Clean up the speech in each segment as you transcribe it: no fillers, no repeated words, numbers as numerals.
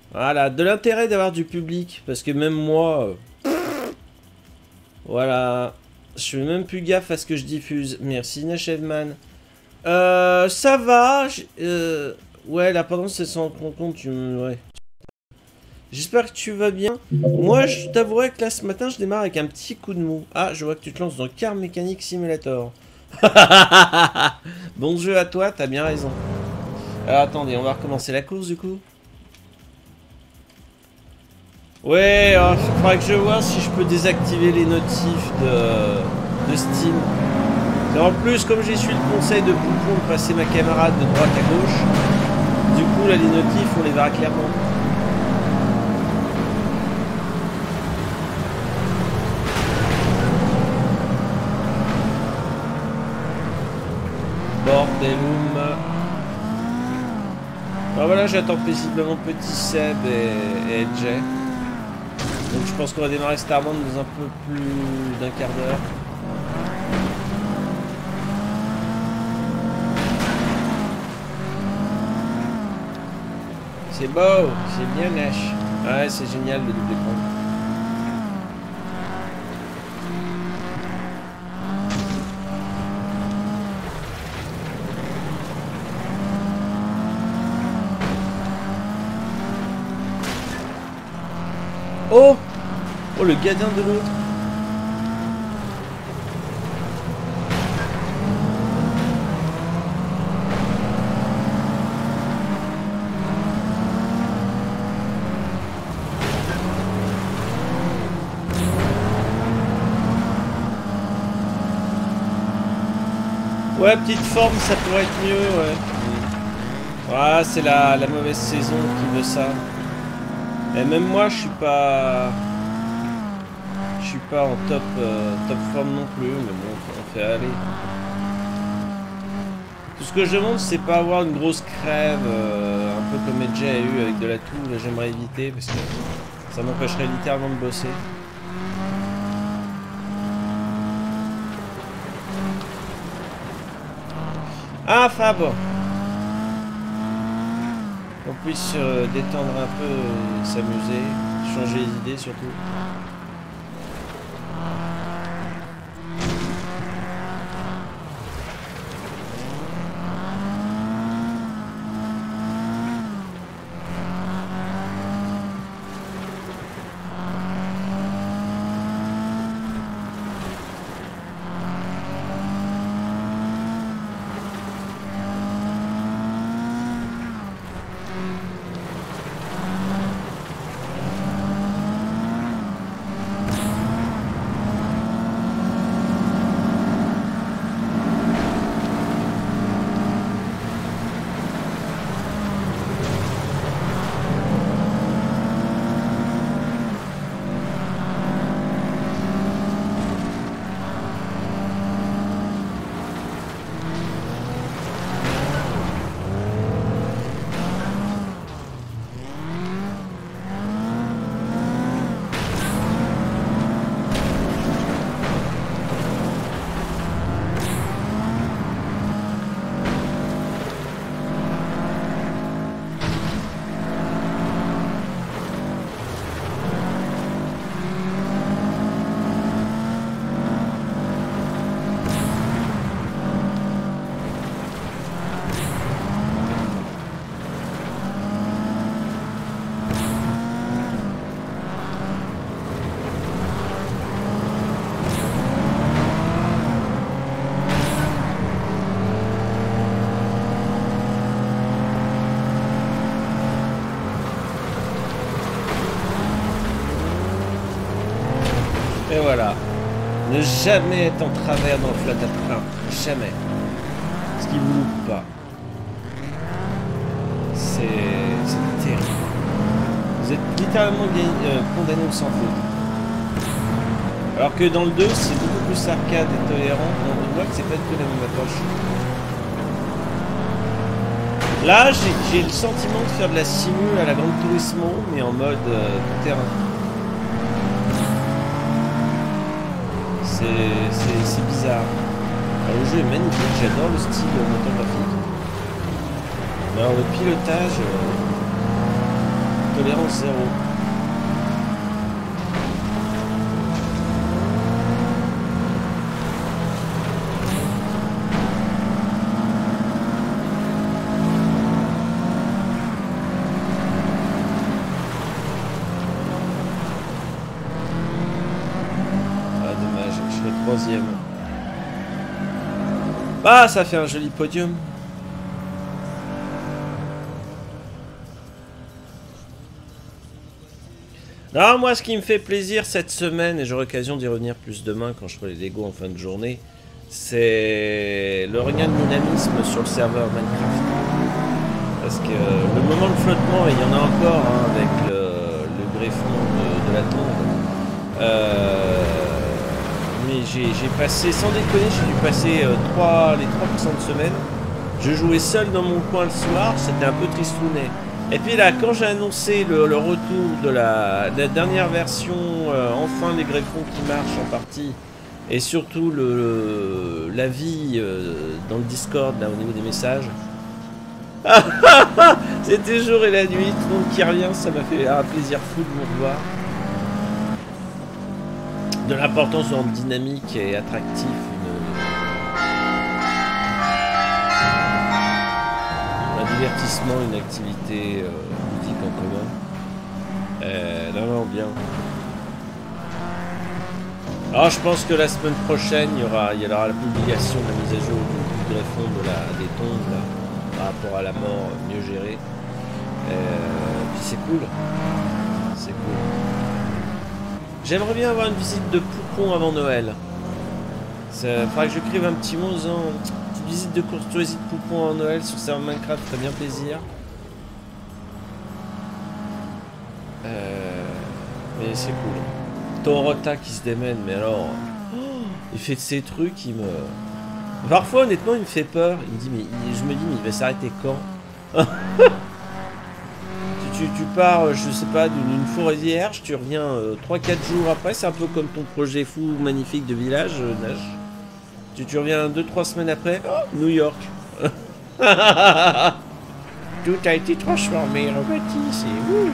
Voilà, de l'intérêt d'avoir du public. Parce que même moi... voilà. Je fais même plus gaffe à ce que je diffuse. Merci, Nachevman. Ça va. Ouais, la pendant c'est sans compte, ouais. J'espère que tu vas bien. Moi, je t'avouerai que là, ce matin, je démarre avec un petit coup de mou. Ah, je vois que tu te lances dans Car Mechanic Simulator. Bon jeu à toi, t'as bien raison. Alors, attendez, on va recommencer la course, du coup. Ouais, alors, il faudra que je vois si je peux désactiver les notifs de Steam. Et en plus, comme j'ai suivi le conseil de Poupon de passer ma camarade de droite à gauche, du coup, là, les notifs, on les verra clairement. Bordelum. Alors voilà, j'attends paisiblement Petit Seb et Jay. Donc je pense qu'on va démarrer Starbound dans un peu plus d'un quart d'heure. C'est beau, c'est bien Nash. Ouais, c'est génial le double écran. Oh! Oh, le gadin de l'autre! Ouais, petite forme, ça pourrait être mieux, ouais. Ouais, c'est la mauvaise saison qui veut ça. Et même moi, je suis pas en top forme non plus, mais bon, on fait aller. Tout ce que je demande, c'est pas avoir une grosse crève, un peu comme Edge a eu avec de la toux. Là, j'aimerais éviter parce que ça m'empêcherait littéralement de bosser. Ah, Fab! On puisse détendre un peu, s'amuser, changer les idées surtout. Et voilà. Ne jamais être en travers dans le flat à train. Jamais. Ce qui vous loupe pas. C'est terrible. Vous êtes littéralement condamné au sans faute. Alors que dans le 2, c'est beaucoup plus arcade et tolérant. On voit que c'est pas du tout la même approche. Là, j'ai le sentiment de faire de la simu à la Gran Turismo, mais en mode tout terrain. C'est bizarre. Alors, le jeu est magnifique, j'adore le style moteur graphique. Mais alors le pilotage, tolérance zéro. Ah, dommage, je serai troisième. Bah, ça fait un joli podium. Non, moi, ce qui me fait plaisir cette semaine, et j'aurai l'occasion d'y revenir plus demain quand je ferai les Lego en fin de journée, c'est le regain de dynamisme sur le serveur Minecraft. Parce que le moment de flottement, il y en a encore hein, avec le greffon de la tombe. Mais j'ai passé, sans déconner, j'ai dû passer les 3% de semaine. Je jouais seul dans mon coin le soir, c'était un peu tristounet. Et puis là, quand j'ai annoncé le retour de la dernière version, enfin les greffons qui marchent en partie, et surtout l'avis dans le Discord, là au niveau des messages, c'était jour et la nuit, tout le monde qui revient, ça m'a fait un plaisir fou de vous revoir. De l'importance de rendre dynamique et attractif un divertissement, une activité ludique en commun. Non, bien. Alors je pense que la semaine prochaine, il y aura la publication de la mise à jour du greffon des tombes là, par rapport à la mort mieux gérée. Puis c'est cool. C'est cool. J'aimerais bien avoir une visite de Poupon avant Noël. Il faudrait que j'écrive un petit mot en disant une petite visite de courtoisie de Poupon en Noël sur serveur Minecraft, ferait bien plaisir. Mais c'est cool. Torota qui se démène, mais alors... il fait de ces trucs, il me... Parfois, honnêtement, il me fait peur. Il me dit, mais je me dis, mais il va s'arrêter quand? Tu pars, je sais pas, d'une forêt vierge, tu reviens 3-4 jours après, c'est un peu comme ton projet fou magnifique de village, Nash. Tu reviens 2-3 semaines après, oh, New York. Tout a été transformé, rebâti, c'est ouh.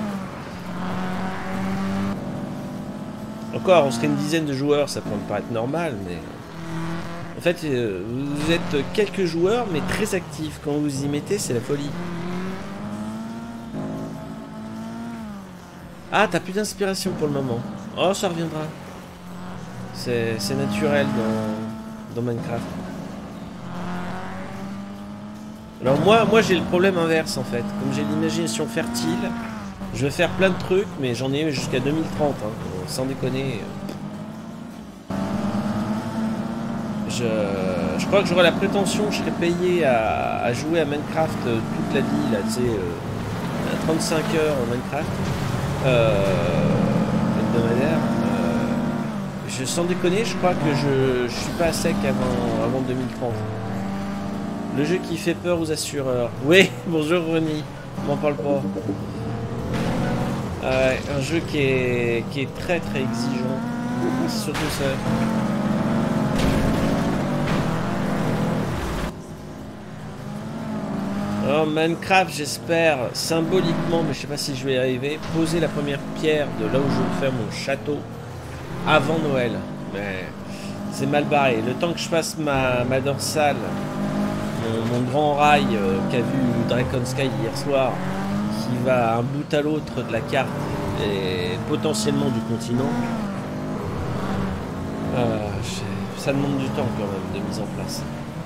Encore, on serait une dizaine de joueurs, ça pourrait me paraître normal, mais... En fait, vous êtes quelques joueurs, mais très actifs. Quand vous y mettez, c'est la folie. Ah, t'as plus d'inspiration pour le moment. Oh, ça reviendra. C'est naturel dans Minecraft. Alors moi j'ai le problème inverse en fait. Comme j'ai l'imagination fertile, je vais faire plein de trucs, mais j'en ai jusqu'à 2030, hein, sans déconner. Je crois que j'aurai la prétention que je serai payé à jouer à Minecraft toute la vie, là, tu sais, 35 heures en Minecraft. Hebdomadaire. Sans déconner, je crois que je suis pas à sec avant 2030. Le jeu qui fait peur aux assureurs. Oui, bonjour Ronnie, m'en parle pas. Un jeu qui est très très exigeant. C'est surtout ça. Alors Minecraft, j'espère symboliquement, mais je sais pas si je vais y arriver, poser la première pierre de là où je veux faire mon château avant Noël. Mais c'est mal barré. Le temps que je fasse ma dorsale, mon grand rail qu'a vu Dragon Sky hier soir, qui va un bout à l'autre de la carte et potentiellement du continent, ça demande du temps quand même de mise en place.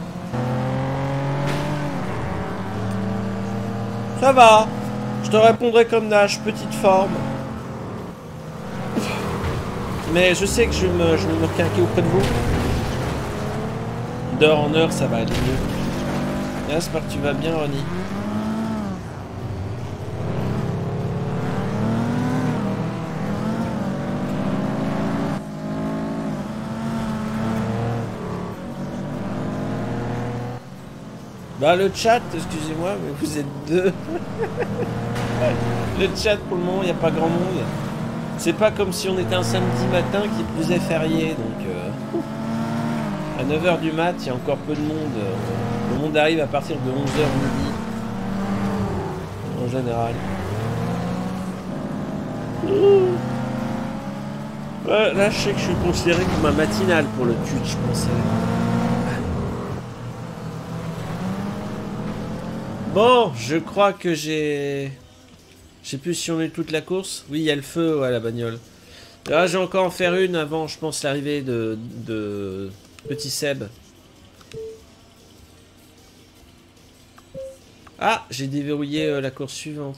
Ça va, je te répondrai comme Nash, petite forme. Mais je sais que je vais me requinquer auprès de vous. D'heure en heure, ça va aller mieux. J'espère que tu vas bien, Ronnie. Bah le chat, excusez-moi, mais vous êtes deux. Le chat pour le moment, il n'y a pas grand monde. C'est pas comme si on était un samedi matin qui plus est férié, donc à 9 h du mat, il y a encore peu de monde. Le monde arrive à partir de 11 h midi. En général. Ouais, là, je sais que je suis considéré comme un matinal pour le Twitch, je pensais. Bon, je crois que j'ai... Je sais plus si on est toute la course. Oui, il y a le feu, ouais, la bagnole. Là, j'ai encore en faire une avant, je pense, l'arrivée de Petit Seb. Ah, j'ai déverrouillé la course suivante.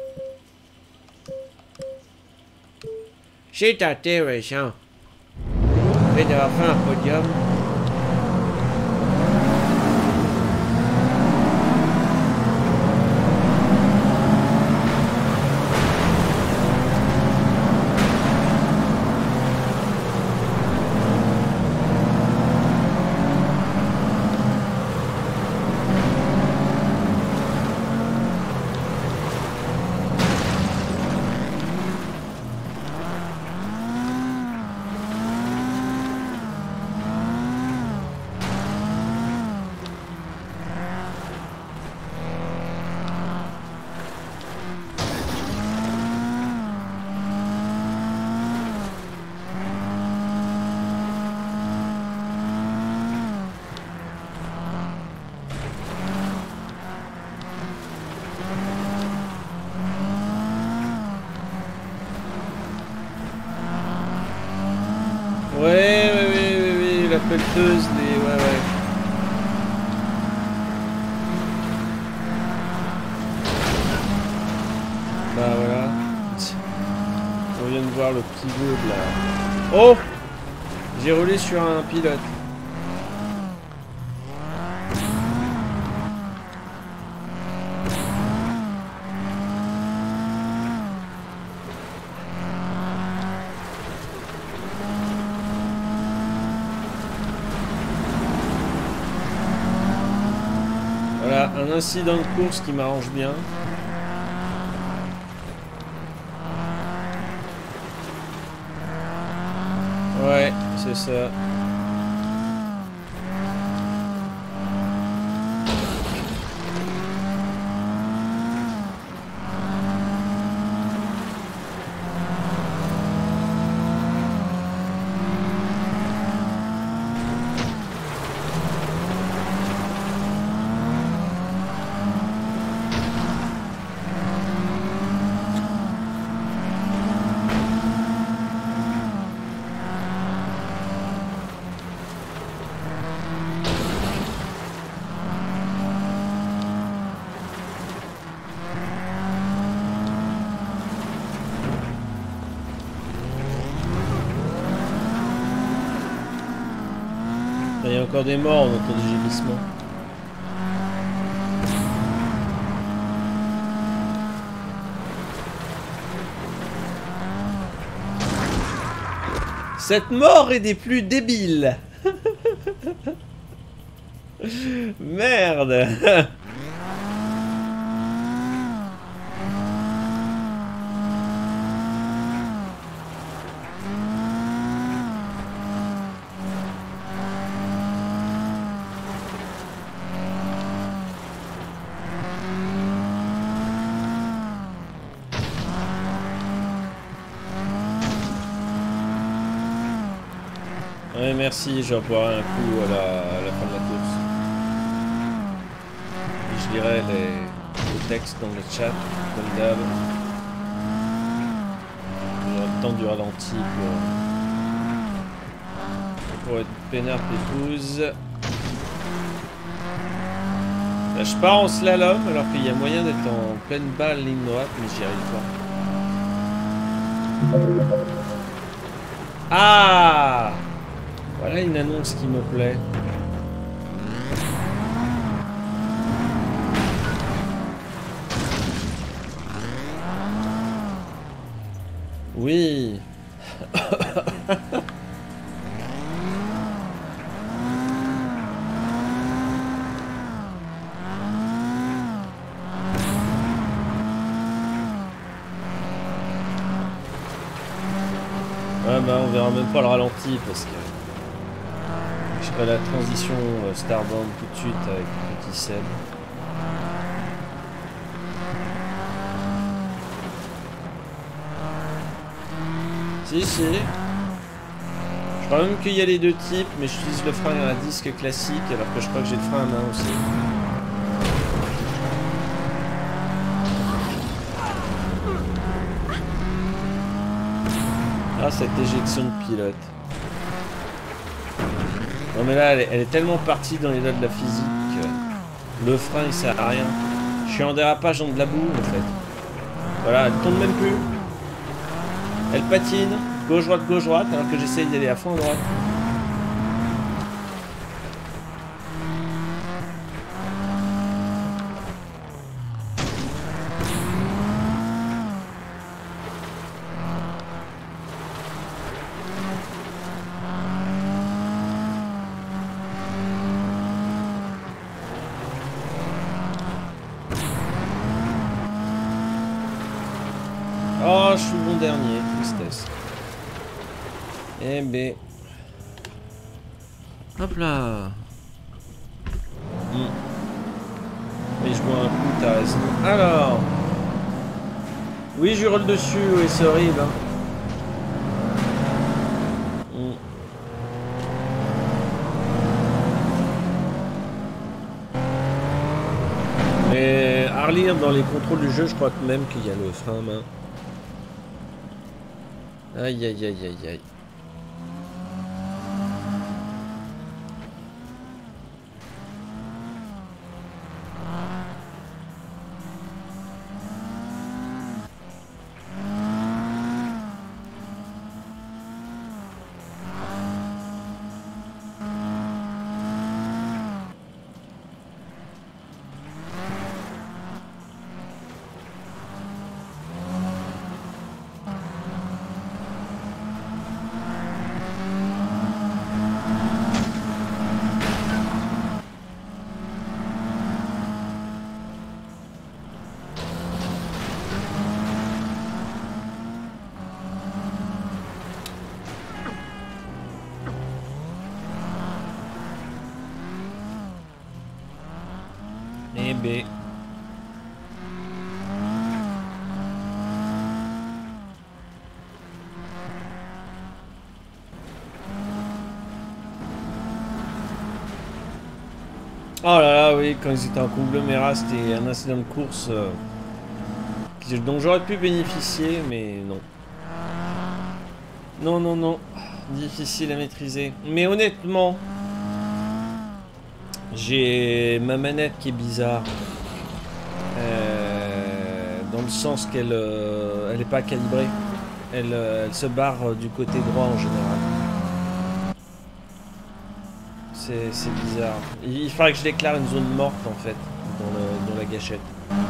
C'est intéressant. Le fait d'avoir fait un podium. Oui, la pelleteuse, les... Ouais. Bah voilà. On vient de voir le pivot de la... Oh! J'ai roulé sur un pilote. Voilà, un incident de course qui m'arrange bien. Ouais, c'est ça. Il y a encore des morts, on entend des gémissements. Cette mort est des plus débiles. Merde. Ouais, merci, j'en boirai un coup à la fin de la course. Et je lirai les textes dans le chat, comme d'hab. J'aurai le temps du ralenti pour être peinard pépouze. Là, je pars en slalom alors qu'il y a moyen d'être en pleine balle ligne droite, mais j'y arrive pas. Ah! Voilà une annonce qui me plaît. Oui. Ah bah on verra même pas le ralenti parce que je ferai la transition Starbound tout de suite avec Petit Seb. Si, si. Je crois même qu'il y a les deux types, mais j'utilise le frein à disque classique, alors que je crois que j'ai le frein à main aussi. Ah, cette éjection de pilote. Non mais là, elle est tellement partie dans les lois de la physique que le frein, il sert à rien. Je suis en dérapage dans de la boue, en fait. Voilà, elle tombe même plus. Elle patine, gauche-droite, alors que j'essaye d'aller à fond à droite. Oh, je suis bon dernier, tristesse. Eh ben... Hop là. Mais je bois un coup, t'as raison. Alors... Oui, je roule dessus, oui, c'est horrible. Hein. Mais à relire dans les contrôles du jeu, je crois que même qu'il y a le frein à main. Aïe, aïe, aïe, aïe, aïe. Eh ben... Oh là là, oui, quand ils étaient en conglomérat, c'était un incident de course dont j'aurais pu bénéficier, mais non. Non, non, non. Difficile à maîtriser. Mais honnêtement, j'ai ma manette qui est bizarre. Dans le sens qu'elle elle est pas calibrée. Elle se barre du côté droit en général. C'est bizarre. Il faudrait que je déclare une zone morte en fait dans la gâchette.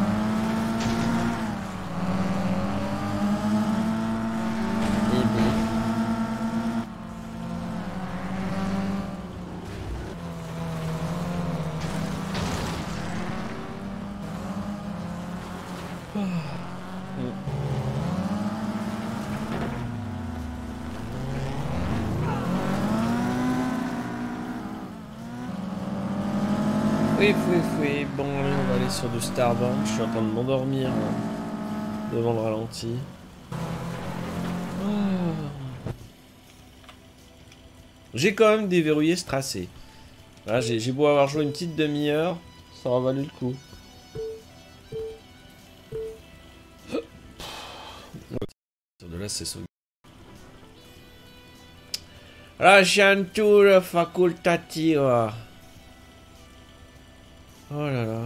Et bien. Oui. Bon, on va aller sur du Starbank. Je suis en train de m'endormir devant le ralenti. J'ai quand même déverrouillé ce tracé. Voilà, j'ai beau avoir joué une petite demi-heure, ça aura valu le coup. De là, c'est sauvé. Lasciatura facultativa. Oh là là.